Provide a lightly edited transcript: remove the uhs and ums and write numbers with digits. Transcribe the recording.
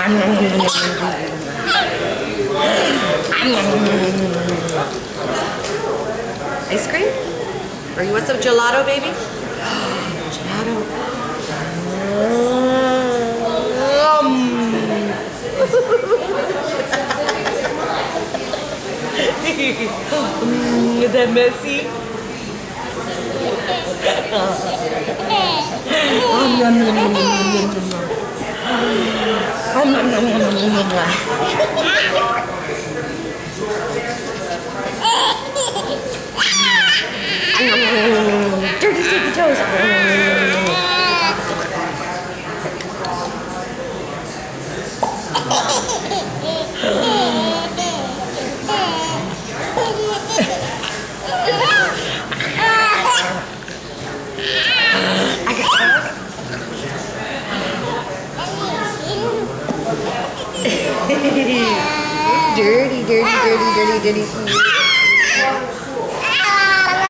Ice cream? Or you want some gelato, baby? Gelato. Is that messy? Dirty sticky toes. Dirty, dirty, dirty, dirty, dirty.